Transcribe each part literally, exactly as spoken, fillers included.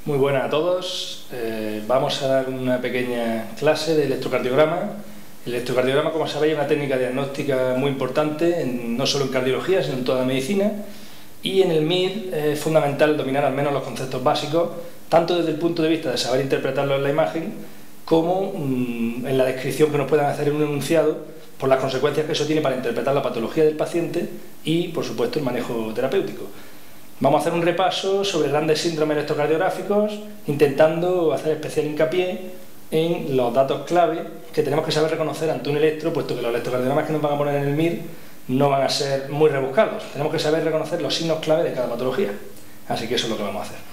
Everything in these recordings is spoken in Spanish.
Muy buenas a todos. Eh, vamos a dar una pequeña clase de electrocardiograma. El electrocardiograma, como sabéis, es una técnica diagnóstica muy importante, en, no solo en cardiología, sino en toda la medicina. Y en el M I R es fundamental dominar al menos los conceptos básicos, tanto desde el punto de vista de saber interpretarlo en la imagen, como mmm, en la descripción que nos puedan hacer en un enunciado, por las consecuencias que eso tiene para interpretar la patología del paciente y, por supuesto, el manejo terapéutico. Vamos a hacer un repaso sobre grandes síndromes electrocardiográficos, intentando hacer especial hincapié en los datos clave que tenemos que saber reconocer ante un electro, puesto que los electrocardiogramas que nos van a poner en el M I R no van a ser muy rebuscados. Tenemos que saber reconocer los signos clave de cada patología. Así que eso es lo que vamos a hacer.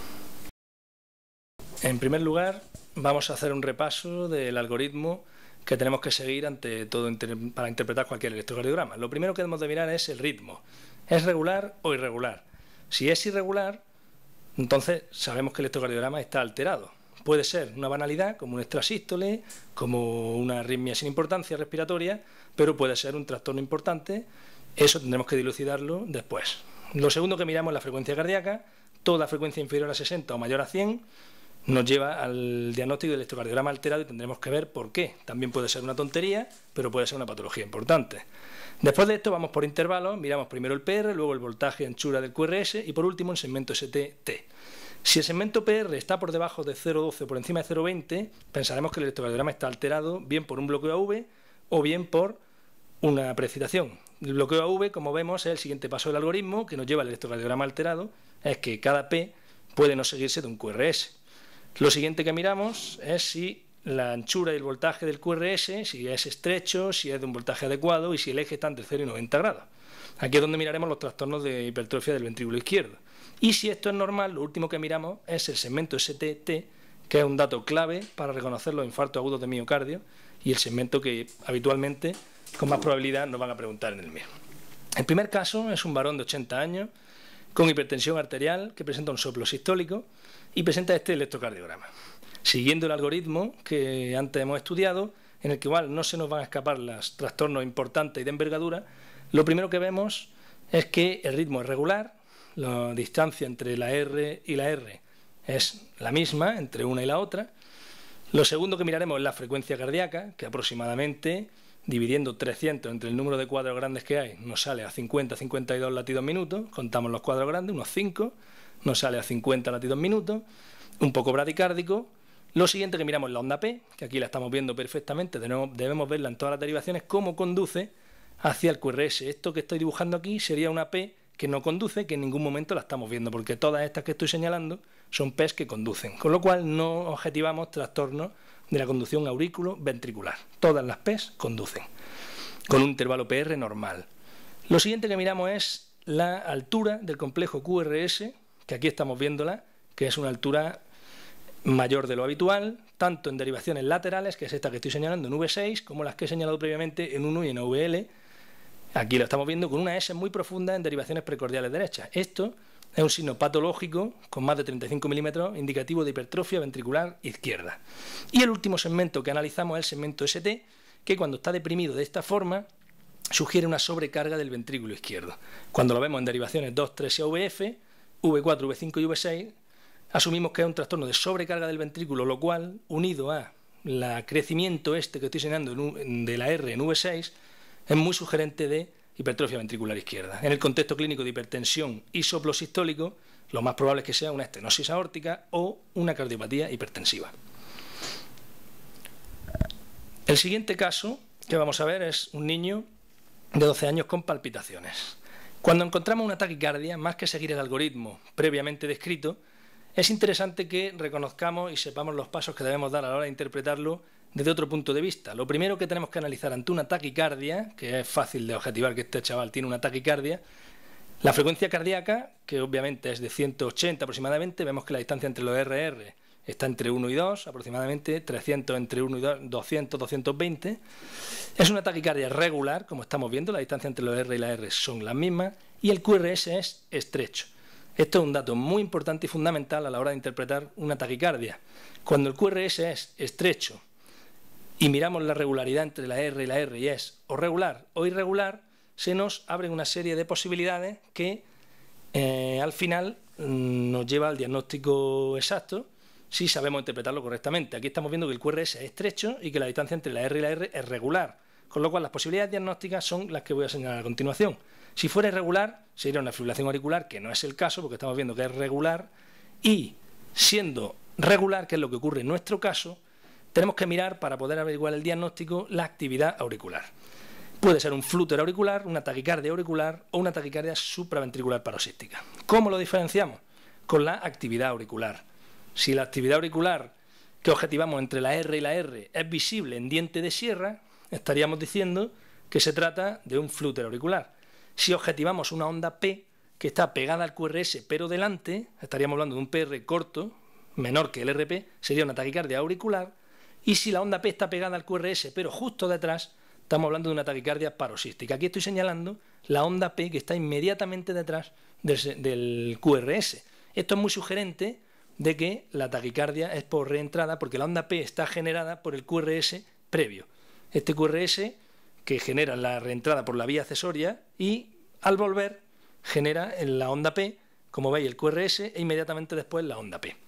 En primer lugar, vamos a hacer un repaso del algoritmo que tenemos que seguir ante todo para interpretar cualquier electrocardiograma. Lo primero que debemos de mirar es el ritmo. ¿Es regular o irregular? Si es irregular, entonces sabemos que el electrocardiograma está alterado. Puede ser una banalidad, como un extrasístole, como una arritmia sin importancia respiratoria, pero puede ser un trastorno importante. Eso tendremos que dilucidarlo después. Lo segundo que miramos es la frecuencia cardíaca. Toda frecuencia inferior a sesenta o mayor a cien nos lleva al diagnóstico del electrocardiograma alterado y tendremos que ver por qué. También puede ser una tontería, pero puede ser una patología importante. Después de esto vamos por intervalos, miramos primero el P R, luego el voltaje y anchura del Q R S y por último el segmento S T T. Si el segmento P R está por debajo de cero coma doce o por encima de cero coma veinte, pensaremos que el electrocardiograma está alterado bien por un bloqueo A V o bien por una precipitación. El bloqueo A V, como vemos, es el siguiente paso del algoritmo que nos lleva al electrocardiograma alterado, es que cada P puede no seguirse de un Q R S. Lo siguiente que miramos es si la anchura y el voltaje del Q R S, si es estrecho, si es de un voltaje adecuado y si el eje está entre cero y noventa grados. Aquí es donde miraremos los trastornos de hipertrofia del ventrículo izquierdo. Y si esto es normal, lo último que miramos es el segmento S T T, que es un dato clave para reconocer los infartos agudos de miocardio y el segmento que habitualmente, con más probabilidad, nos van a preguntar en el M I R. El primer caso es un varón de ochenta años con hipertensión arterial que presenta un soplo sistólico y presenta este electrocardiograma. Siguiendo el algoritmo que antes hemos estudiado, en el que igual no se nos van a escapar los trastornos importantes y de envergadura, lo primero que vemos es que el ritmo es regular, la distancia entre la R y la R es la misma entre una y la otra. Lo segundo que miraremos es la frecuencia cardíaca, que aproximadamente, dividiendo trescientos entre el número de cuadros grandes que hay, nos sale a cincuenta a cincuenta y dos latidos minutos, contamos los cuadros grandes, unos cinco, nos sale a cincuenta latidos minutos, un poco bradicárdico. Lo siguiente que miramos es la onda P, que aquí la estamos viendo perfectamente, debemos verla en todas las derivaciones, cómo conduce hacia el Q R S. Esto que estoy dibujando aquí sería una P que no conduce, que en ningún momento la estamos viendo, porque todas estas que estoy señalando son P's que conducen, con lo cual no objetivamos trastornos de la conducción aurículo-ventricular. Todas las P's conducen, con un intervalo P R normal. Lo siguiente que miramos es la altura del complejo Q R S, que aquí estamos viéndola, que es una altura mayor de lo habitual, tanto en derivaciones laterales, que es esta que estoy señalando en V seis, como las que he señalado previamente en uno y en A V L. Aquí lo estamos viendo con una S muy profunda en derivaciones precordiales derechas. Esto es un signo patológico con más de treinta y cinco milímetros, indicativo de hipertrofia ventricular izquierda. Y el último segmento que analizamos es el segmento S T, que cuando está deprimido de esta forma, sugiere una sobrecarga del ventrículo izquierdo. Cuando lo vemos en derivaciones dos, tres y A V F, V cuatro, V cinco y V seis, asumimos que es un trastorno de sobrecarga del ventrículo, lo cual, unido a la crecimiento este que estoy señalando de la R en V seis, es muy sugerente de hipertrofia ventricular izquierda. En el contexto clínico de hipertensión y soplo sistólico, lo más probable es que sea una estenosis aórtica o una cardiopatía hipertensiva. El siguiente caso que vamos a ver es un niño de doce años con palpitaciones. Cuando encontramos una taquicardia, más que seguir el algoritmo previamente descrito, es interesante que reconozcamos y sepamos los pasos que debemos dar a la hora de interpretarlo desde otro punto de vista. Lo primero que tenemos que analizar ante una taquicardia, que es fácil de objetivar que este chaval tiene una taquicardia, la frecuencia cardíaca, que obviamente es de ciento ochenta aproximadamente, vemos que la distancia entre los R R está entre uno y dos, aproximadamente trescientos entre uno y dos, doscientos, doscientos veinte. Es una taquicardia regular, como estamos viendo, la distancia entre los R y la R son las mismas, y el Q R S es estrecho. Esto es un dato muy importante y fundamental a la hora de interpretar una taquicardia. Cuando el Q R S es estrecho y miramos la regularidad entre la R y la R y es o regular o irregular, se nos abren una serie de posibilidades que eh, al final mmm, nos lleva al diagnóstico exacto si sabemos interpretarlo correctamente. Aquí estamos viendo que el Q R S es estrecho y que la distancia entre la R y la R es regular, con lo cual las posibilidades diagnósticas son las que voy a señalar a continuación. Si fuera irregular, sería una fibrilación auricular, que no es el caso, porque estamos viendo que es regular, y siendo regular, que es lo que ocurre en nuestro caso, tenemos que mirar, para poder averiguar el diagnóstico, la actividad auricular. Puede ser un flúter auricular, una taquicardia auricular o una taquicardia supraventricular paroxística. ¿Cómo lo diferenciamos? Con la actividad auricular. Si la actividad auricular que objetivamos entre la R y la R es visible en diente de sierra, estaríamos diciendo que se trata de un flúter auricular. Si objetivamos una onda P que está pegada al Q R S pero delante, estaríamos hablando de un P R corto, menor que el R P, sería una taquicardia auricular. Y si la onda P está pegada al Q R S pero justo detrás, estamos hablando de una taquicardia paroxística. Aquí estoy señalando la onda P que está inmediatamente detrás del, del Q R S. Esto es muy sugerente de que la taquicardia es por reentrada, porque la onda P está generada por el Q R S previo. Este Q R S que genera la reentrada por la vía accesoria y al volver genera en la onda P, como veis, el Q R S e inmediatamente después la onda P.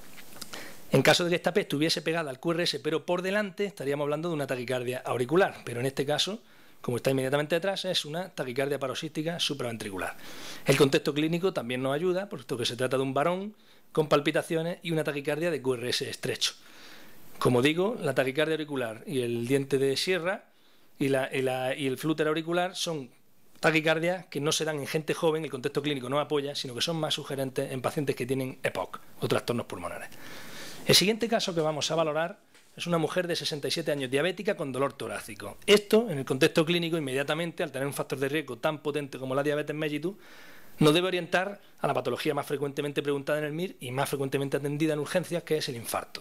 En caso de que esta P estuviese pegada al Q R S pero por delante, estaríamos hablando de una taquicardia auricular, pero en este caso, como está inmediatamente detrás, es una taquicardia paroxística supraventricular. El contexto clínico también nos ayuda, puesto que se trata de un varón con palpitaciones y una taquicardia de Q R S estrecho. Como digo, la taquicardia auricular y el diente de sierra y, la, y, la, y el flúter auricular son taquicardias que no se dan en gente joven, el contexto clínico no apoya, sino que son más sugerentes en pacientes que tienen E P O C o trastornos pulmonares. El siguiente caso que vamos a valorar es una mujer de sesenta y siete años diabética con dolor torácico. Esto, en el contexto clínico, inmediatamente, al tener un factor de riesgo tan potente como la diabetes mellitus, nos debe orientar a la patología más frecuentemente preguntada en el M I R y más frecuentemente atendida en urgencias, que es el infarto.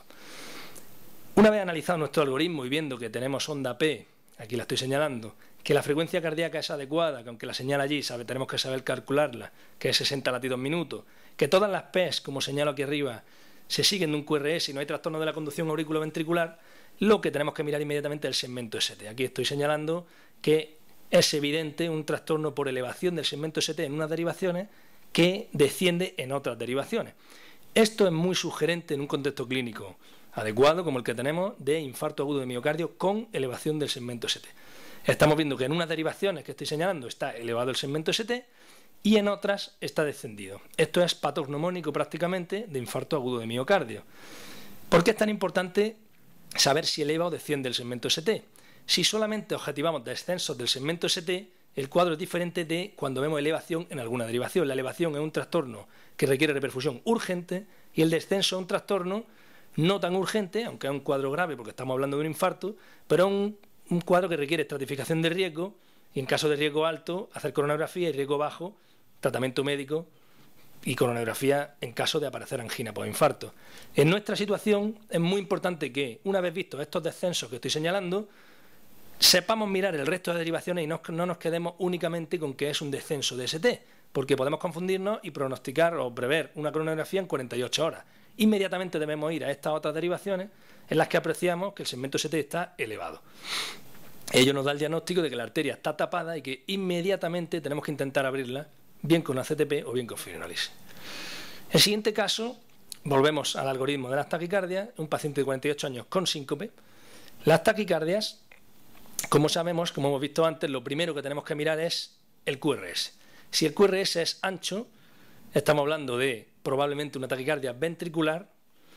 Una vez analizado nuestro algoritmo y viendo que tenemos onda P, aquí la estoy señalando, que la frecuencia cardíaca es adecuada, que aunque la señala allí sabe, tenemos que saber calcularla, que es sesenta latidos minutos, que todas las P E S, como señalo aquí arriba, se siguen de un Q R S y no hay trastorno de la conducción auriculoventricular, lo que tenemos que mirar inmediatamente es el segmento S T. Aquí estoy señalando que es evidente un trastorno por elevación del segmento S T en unas derivaciones que desciende en otras derivaciones. Esto es muy sugerente en un contexto clínico adecuado como el que tenemos de infarto agudo de miocardio con elevación del segmento S T. Estamos viendo que en unas derivaciones que estoy señalando está elevado el segmento S T y en otras está descendido. Esto es patognomónico prácticamente de infarto agudo de miocardio. ¿Por qué es tan importante saber si eleva o desciende el segmento S T? Si solamente objetivamos descensos del segmento S T, el cuadro es diferente de cuando vemos elevación en alguna derivación. La elevación es un trastorno que requiere reperfusión urgente y el descenso es un trastorno no tan urgente, aunque es un cuadro grave porque estamos hablando de un infarto, pero es un, un cuadro que requiere estratificación de riesgo y en caso de riesgo alto, hacer coronografía y riesgo bajo, tratamiento médico y coronografía en caso de aparecer angina por infarto. En nuestra situación es muy importante que, una vez vistos estos descensos que estoy señalando, sepamos mirar el resto de derivaciones y no, no nos quedemos únicamente con que es un descenso de S T, porque podemos confundirnos y pronosticar o prever una coronografía en cuarenta y ocho horas. Inmediatamente debemos ir a estas otras derivaciones en las que apreciamos que el segmento S T está elevado. Ello nos da el diagnóstico de que la arteria está tapada y que inmediatamente tenemos que intentar abrirla, bien con una C T P o bien con fibrinolisis. El siguiente caso, volvemos al algoritmo de las taquicardias, un paciente de cuarenta y ocho años con síncope. Las taquicardias, como sabemos, como hemos visto antes, lo primero que tenemos que mirar es el Q R S. Si el Q R S es ancho, estamos hablando de probablemente una taquicardia ventricular,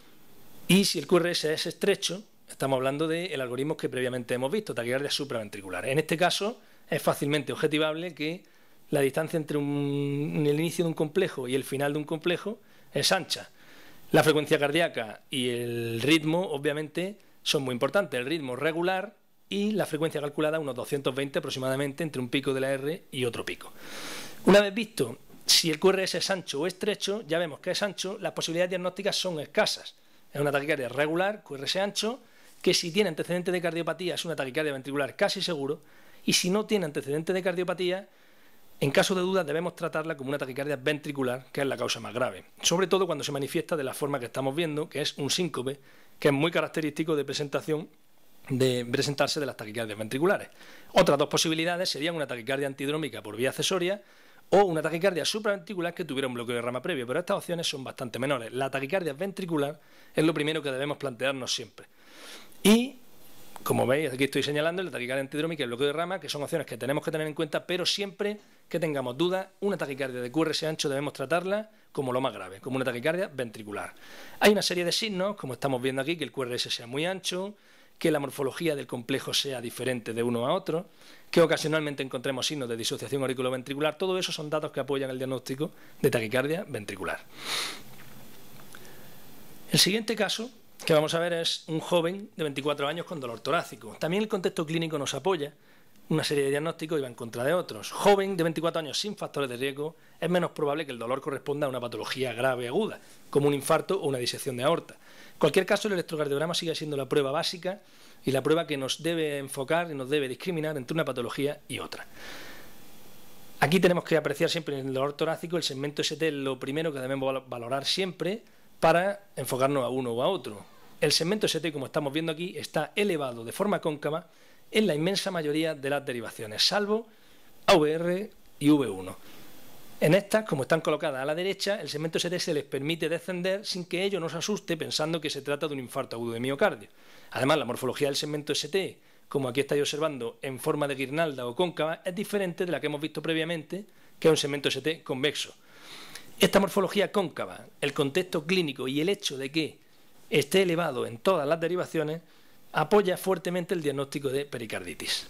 y si el Q R S es estrecho, estamos hablando del algoritmo que previamente hemos visto, taquicardia supraventricular. En este caso es fácilmente objetivable que la distancia entre un, el inicio de un complejo y el final de un complejo es ancha. La frecuencia cardíaca y el ritmo obviamente son muy importantes. El ritmo regular y la frecuencia calculada unos doscientos veinte aproximadamente entre un pico de la R y otro pico. Una vez visto si el Q R S es ancho o estrecho, ya vemos que es ancho, las posibilidades diagnósticas son escasas. Es una taquicardia regular, Q R S ancho, que si tiene antecedente de cardiopatía es una taquicardia ventricular casi seguro, y si no tiene antecedente de cardiopatía, en caso de duda debemos tratarla como una taquicardia ventricular, que es la causa más grave, sobre todo cuando se manifiesta de la forma que estamos viendo, que es un síncope, que es muy característico de presentación de presentarse de las taquicardias ventriculares. Otras dos posibilidades serían una taquicardia antidrómica por vía accesoria o una taquicardia supraventricular que tuviera un bloqueo de rama previo, pero estas opciones son bastante menores. La taquicardia ventricular es lo primero que debemos plantearnos siempre. Y, como veis, aquí estoy señalando la taquicardia antidrómica y el bloqueo de rama, que son opciones que tenemos que tener en cuenta, pero siempre que tengamos dudas, una taquicardia de Q R S ancho debemos tratarla como lo más grave, como una taquicardia ventricular. Hay una serie de signos, como estamos viendo aquí, que el Q R S sea muy ancho, que la morfología del complejo sea diferente de uno a otro, que ocasionalmente encontremos signos de disociación auriculoventricular. Todo eso son datos que apoyan el diagnóstico de taquicardia ventricular. El siguiente caso que vamos a ver es un joven de veinticuatro años con dolor torácico. También el contexto clínico nos apoya una serie de diagnósticos y va en contra de otros. Joven de veinticuatro años sin factores de riesgo, es menos probable que el dolor corresponda a una patología grave aguda, como un infarto o una disección de aorta. En cualquier caso, el electrocardiograma sigue siendo la prueba básica y la prueba que nos debe enfocar y nos debe discriminar entre una patología y otra. Aquí tenemos que apreciar siempre en el dolor torácico el segmento S T, es lo primero que debemos valorar siempre para enfocarnos a uno o a otro. El segmento S T, como estamos viendo aquí, está elevado de forma cóncava en la inmensa mayoría de las derivaciones, salvo A V R y V uno. En estas, como están colocadas a la derecha, el segmento S T se les permite descender sin que ello nos asuste pensando que se trata de un infarto agudo de miocardio. Además, la morfología del segmento S T, como aquí estáis observando en forma de guirnalda o cóncava, es diferente de la que hemos visto previamente, que es un segmento S T convexo. Esta morfología cóncava, el contexto clínico y el hecho de que esté elevado en todas las derivaciones, apoya fuertemente el diagnóstico de pericarditis.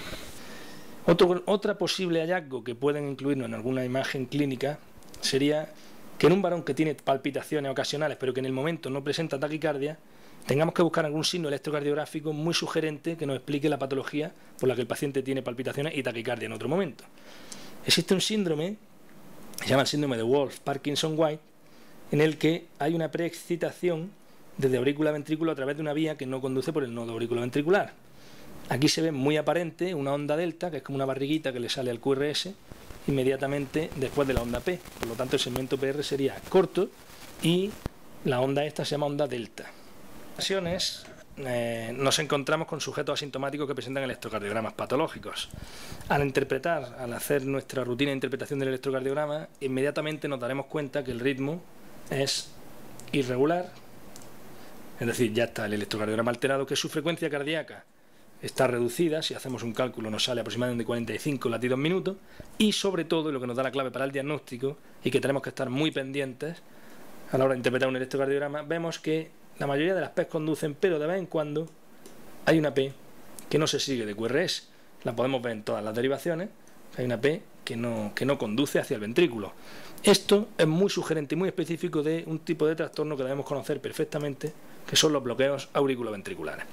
Otro, otra posible hallazgo que pueden incluirnos en alguna imagen clínica sería que en un varón que tiene palpitaciones ocasionales pero que en el momento no presenta taquicardia, tengamos que buscar algún signo electrocardiográfico muy sugerente que nos explique la patología por la que el paciente tiene palpitaciones y taquicardia en otro momento. Existe un síndrome, se llama el síndrome de Wolff-Parkinson-White, en el que hay una preexcitación desde aurícula-ventrículo a través de una vía que no conduce por el nodo auriculoventricular. Aquí se ve muy aparente una onda delta, que es como una barriguita que le sale al Q R S inmediatamente después de la onda P. Por lo tanto, el segmento P R sería corto y la onda esta se llama onda delta. En ocasiones eh, nos encontramos con sujetos asintomáticos que presentan electrocardiogramas patológicos. Al interpretar, al hacer nuestra rutina de interpretación del electrocardiograma, inmediatamente nos daremos cuenta que el ritmo es irregular. Es decir, ya está el electrocardiograma alterado, que su frecuencia cardíaca está reducida. Si hacemos un cálculo nos sale aproximadamente cuarenta y cinco latidos minutos, y sobre todo, lo que nos da la clave para el diagnóstico y que tenemos que estar muy pendientes a la hora de interpretar un electrocardiograma, vemos que la mayoría de las P conducen, pero de vez en cuando hay una P que no se sigue de Q R S. La podemos ver en todas las derivaciones. Hay una P que no, que no conduce hacia el ventrículo. Esto es muy sugerente y muy específico de un tipo de trastorno que debemos conocer perfectamente, que son los bloqueos auriculoventriculares.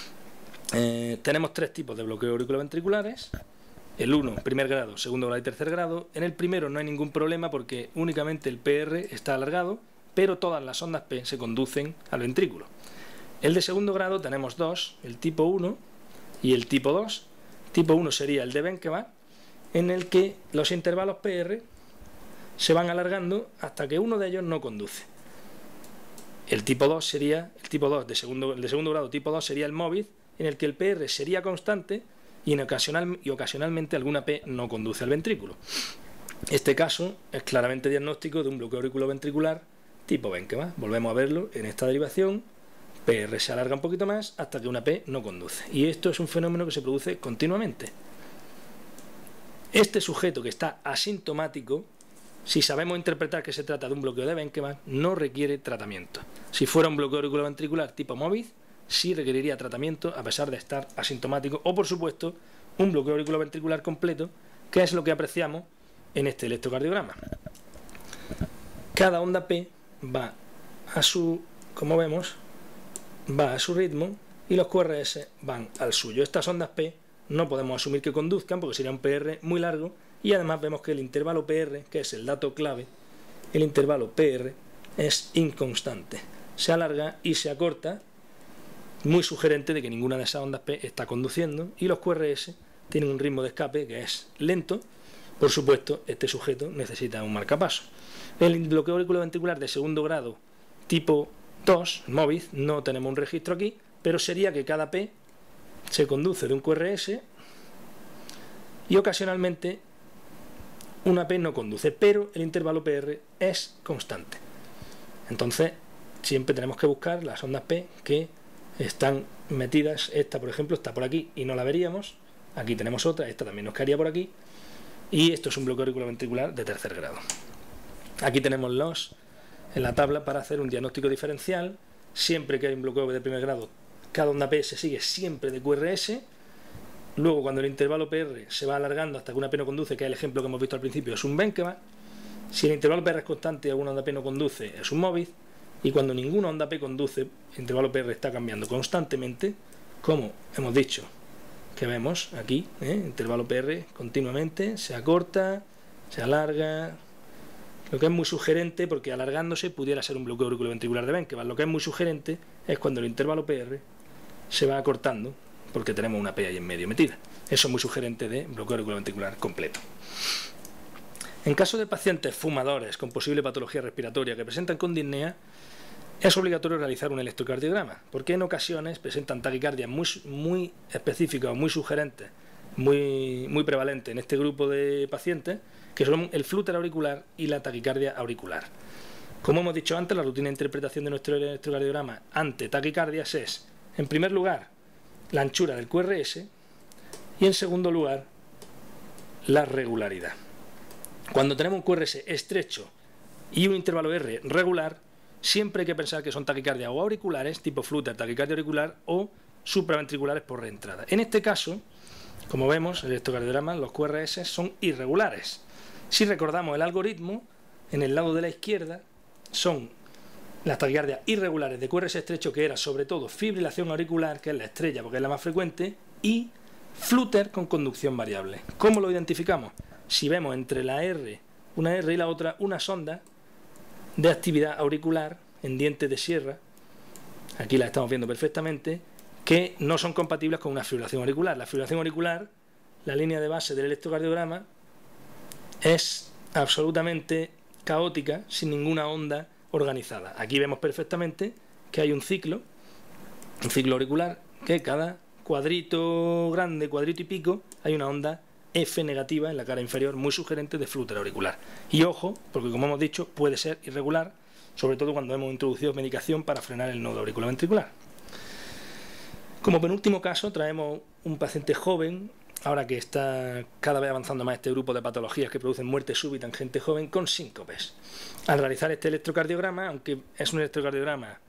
Eh, tenemos tres tipos de bloqueos auriculoventriculares: el uno, primer grado, segundo grado y tercer grado. En el primero no hay ningún problema porque únicamente el P R está alargado, pero todas las ondas P se conducen al ventrículo. El de segundo grado tenemos dos, el tipo uno y el tipo dos. Tipo uno sería el de Benkema, en el que los intervalos P R se van alargando hasta que uno de ellos no conduce. El tipo dos sería, el tipo dos de segundo, el de segundo grado tipo dos sería el móvil, en el que el P R sería constante y, en ocasional, y ocasionalmente alguna P no conduce al ventrículo. Este caso es claramente diagnóstico de un bloqueo auriculoventricular tipo Benkema. Volvemos a verlo en esta derivación. P R se alarga un poquito más hasta que una P no conduce. Y esto es un fenómeno que se produce continuamente. Este sujeto que está asintomático, si sabemos interpretar que se trata de un bloqueo de Benkema, no requiere tratamiento. Si fuera un bloqueo auriculoventricular tipo móvil, sí requeriría tratamiento a pesar de estar asintomático, o por supuesto un bloqueo auriculoventricular completo, que es lo que apreciamos en este electrocardiograma. Cada onda P va a su, como vemos, va a su ritmo y los Q R S van al suyo. Estas ondas P no podemos asumir que conduzcan porque sería un P R muy largo, y además vemos que el intervalo P R, que es el dato clave, el intervalo P R es inconstante, se alarga y se acorta, muy sugerente de que ninguna de esas ondas P está conduciendo, y los Q R S tienen un ritmo de escape que es lento. Por supuesto, este sujeto necesita un marcapaso. El bloqueo auriculoventricular de segundo grado tipo dos, móvil, no tenemos un registro aquí, pero sería que cada P se conduce de un Q R S y ocasionalmente una P no conduce, pero el intervalo P R es constante. Entonces, siempre tenemos que buscar las ondas P que están metidas. Esta, por ejemplo, está por aquí y no la veríamos. Aquí tenemos otra, esta también nos caería por aquí. Y esto es un bloqueo auriculoventricular de tercer grado. Aquí tenemos los en la tabla para hacer un diagnóstico diferencial. Siempre que hay un bloqueo de primer grado, cada onda P se sigue siempre de Q R S. Luego, cuando el intervalo P R se va alargando hasta que una P no conduce, que es el ejemplo que hemos visto al principio, es un Benkeva. Si el intervalo P R es constante y alguna onda P no conduce, es un Mobiz. Y cuando ninguna onda P conduce, el intervalo P R está cambiando constantemente, como hemos dicho que vemos aquí, ¿eh? Intervalo P R continuamente, se acorta, se alarga, lo que es muy sugerente, porque alargándose pudiera ser un bloqueo auriculoventricular de Benkeva. Lo que es muy sugerente es cuando el intervalo P R se va acortando, porque tenemos una P ahí en medio metida. Eso es muy sugerente de bloqueo auriculoventricular completo. En caso de pacientes fumadores con posible patología respiratoria que presentan con disnea, es obligatorio realizar un electrocardiograma, porque en ocasiones presentan taquicardias muy, muy específicas o muy sugerentes, muy, muy prevalentes en este grupo de pacientes, que son el flúter auricular y la taquicardia auricular. Como hemos dicho antes, la rutina de interpretación de nuestro electrocardiograma ante taquicardias es, en primer lugar, la anchura del Q R S y, en segundo lugar, la regularidad. Cuando tenemos un Q R S estrecho y un intervalo R regular, siempre hay que pensar que son taquicardias o auriculares, tipo flúter, taquicardia auricular, o supraventriculares por reentrada. En este caso, como vemos, en el electrocardiograma, los Q R S son irregulares. Si recordamos el algoritmo, en el lado de la izquierda son las taquicardias irregulares de Q R S estrecho, que era sobre todo fibrilación auricular, que es la estrella porque es la más frecuente, y flúter con conducción variable. ¿Cómo lo identificamos? Si vemos entre la R, una R y la otra, una sonda de actividad auricular en dientes de sierra, aquí la estamos viendo perfectamente, que no son compatibles con una fibrilación auricular. La fibrilación auricular, la línea de base del electrocardiograma, es absolutamente caótica, sin ninguna onda organizada. Aquí vemos perfectamente que hay un ciclo, un ciclo auricular, que cada cuadrito grande, cuadrito y pico, hay una onda F negativa en la cara inferior, muy sugerente de flúter auricular. Y ojo, porque como hemos dicho, puede ser irregular, sobre todo cuando hemos introducido medicación para frenar el nodo auriculoventricular. Como penúltimo caso, traemos un paciente joven, ahora que está cada vez avanzando más este grupo de patologías que producen muerte súbita en gente joven, con síncopes. Al realizar este electrocardiograma, aunque es un electrocardiograma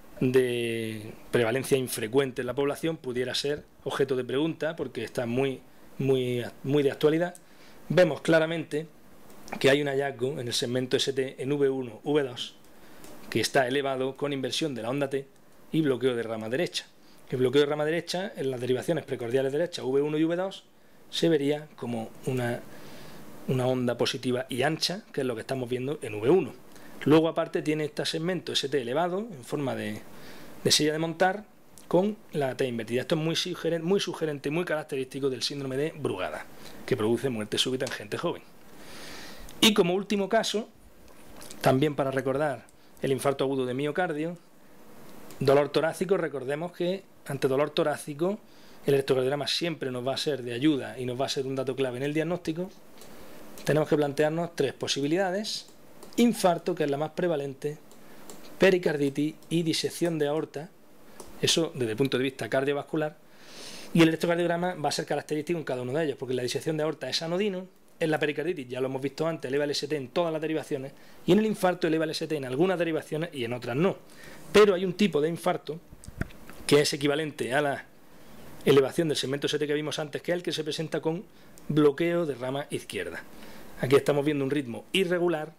de prevalencia infrecuente en la población, pudiera ser objeto de pregunta, porque está muy Muy, muy de actualidad, vemos claramente que hay un hallazgo en el segmento S T en V uno, V dos, que está elevado con inversión de la onda T y bloqueo de rama derecha. El bloqueo de rama derecha en las derivaciones precordiales derechas V uno y V dos se vería como una, una onda positiva y ancha, que es lo que estamos viendo en V uno. Luego aparte tiene este segmento S T elevado en forma de, de silla de montar, con la T invertida. Esto es muy sugerente, muy sugerente, muy característico del síndrome de Brugada, que produce muerte súbita en gente joven. Y como último caso, también para recordar el infarto agudo de miocardio, dolor torácico. Recordemos que ante dolor torácico el electrocardiograma siempre nos va a ser de ayuda y nos va a ser un dato clave en el diagnóstico. Tenemos que plantearnos tres posibilidades: infarto, que es la más prevalente, pericarditis y disección de aorta. Eso desde el punto de vista cardiovascular, y el electrocardiograma va a ser característico en cada uno de ellos, porque la disección de aorta es anodino, en la pericarditis, ya lo hemos visto antes, eleva el S T en todas las derivaciones, y en el infarto eleva el S T en algunas derivaciones y en otras no. Pero hay un tipo de infarto que es equivalente a la elevación del segmento S T que vimos antes, que es el que se presenta con bloqueo de rama izquierda. Aquí estamos viendo un ritmo irregular,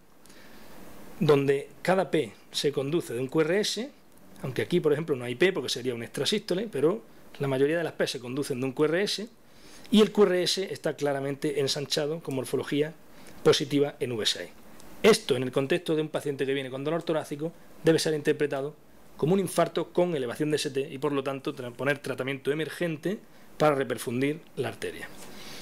donde cada P se conduce de un Q R S, aunque aquí, por ejemplo, no hay P porque sería un extrasístole, pero la mayoría de las P se conducen de un Q R S, y el Q R S está claramente ensanchado con morfología positiva en V seis. Esto, en el contexto de un paciente que viene con dolor torácico, debe ser interpretado como un infarto con elevación de S T y, por lo tanto, poner tratamiento emergente para reperfundir la arteria.